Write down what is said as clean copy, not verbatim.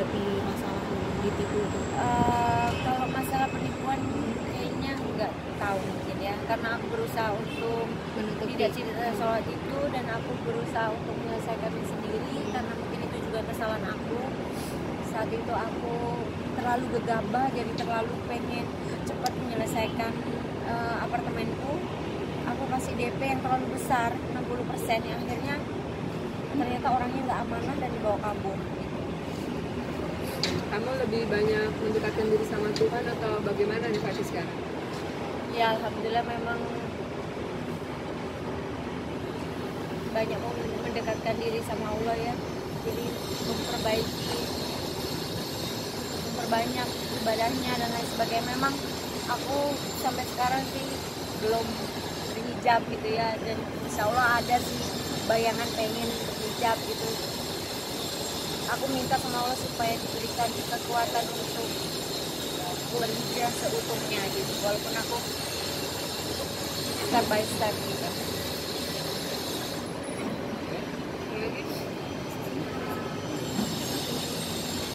menghadapi masalah ditipu itu? Kalau masalah penipuan kayaknya nggak tahu mungkin ya, karena aku berusaha untuk Menutupi. tidak cerita soal itu, dan aku berusaha untuk menyelesaikan sendiri karena mungkin itu juga kesalahan aku. Saat itu aku terlalu gegabah, jadi terlalu pengen cepat menyelesaikan apartemenku. Aku kasih DP yang terlalu besar, 60%, yang akhirnya ternyata orangnya nggak amanah dan dibawa kabur. Kamu lebih banyak mendekatkan diri sama Tuhan atau bagaimana nih Fatih sekarang? Ya alhamdulillah memang banyak mau mendekatkan diri sama Allah ya, jadi memperbanyak ibadahnya dan lain sebagainya. Memang aku sampai sekarang sih belum berhijab gitu ya, dan insya Allah ada sih bayangan pengen berhijab gitu. Aku minta sama Allah supaya diberikan kekuatan untuk berhijrah seutuhnya gitu, walaupun aku step by step gitu.